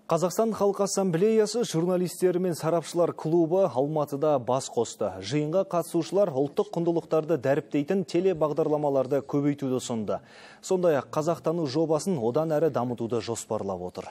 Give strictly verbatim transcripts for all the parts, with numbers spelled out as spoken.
Қазақстан Халқы Ассамблеясы журналистері мен сарапшылар клубы Алматыда бас қосты. Жиынға қатысушылар ұлттық құндылықтарды дәріптейтін телебағдарламаларды көбейтуді ұсынды. Сондай-ақ қазақтану жобасын одан әрі дамытуды жоспарлап отыр.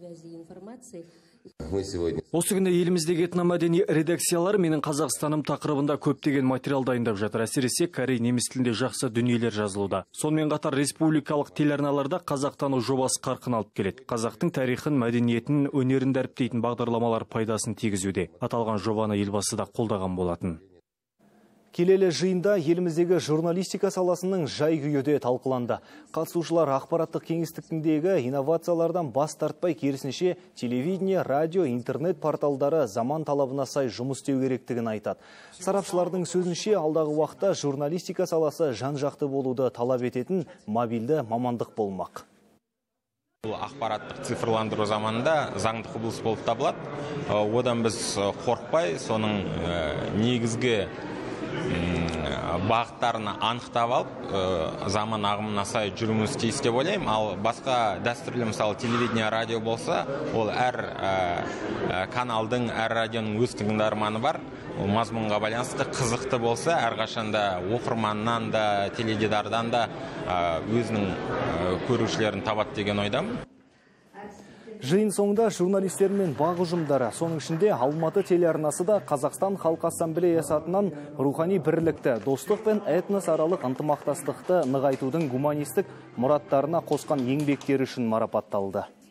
Осы күнде еліміздегі этномәдени редакциялар менің Қазақстаным тақырыбында көптеген материал дайындап жатыр. Әсіресе корей неміс тілінде жақсы дүниелер жазылуда. Сонымен қатар республикалық телеарналарда қазақтану жобасы қарқын алып келеді. Қазақтың тарихын, мәдениетін, өнерін дәріптейтін бағдарламалар пайдасын тигізуде. Аталған жобаны елбасы да қолдаған болатын. Келелі жиында еліміздегі журналистика саласының жай-күйі де талқыланды. Қатысушылар ақпараттық кеңістіктегі инновациялардан бас тартпай, керісінше телевидение, радио, интернет порталдары заман талабына сай жұмыс істеу керектігін айтады. Сарапшылардың сөзінше, алдағы уақытта журналистика саласы жан-жақты болуды талап ететін мобильді мамандық болмақ. Ақпараттық цифрландыру заманында заңды құбылыс болып табылады. Одан біз қорқпай, соның негізгі бағыттарына анықтап алып, заман ағымына сай жүруіміз тиіс деп ойлаймын. Ал басқа дәстүрлі, мысалы, телевидение, радио болса, ол әр каналдың, әр радионың өз тыңдарманы бар. Ол мазмұнға байланысты қызықты болса, әрқашанда оқырманнан да, теледидардан да өзінің көрушілерін табады деген ойдамын. Жиын соңында журналистер мен бақ ұжымдары, соның ішінде Алматы телеарнасы да Қазақстан Халқы Ассамблеясы атынан рухани бірлікті, достық пен этносаралық ынтымақтастықты нығайтудың гуманистік мұраттарына қосқан еңбектері үшін марапатталды.